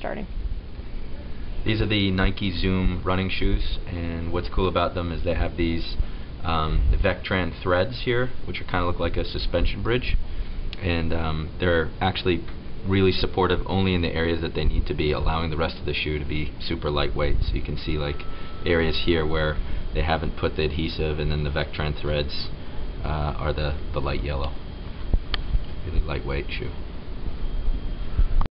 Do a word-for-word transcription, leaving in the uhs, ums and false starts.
starting. These are the Nike Zoom running shoes, and what's cool about them is they have these um, Vectran threads here, which are kind of look like a suspension bridge, and um, they're actually really supportive only in the areas that they need to be, allowing the rest of the shoe to be super lightweight. So you can see like areas here where they haven't put the adhesive, and then the Vectran threads uh, are the, the light yellow. Really lightweight shoe.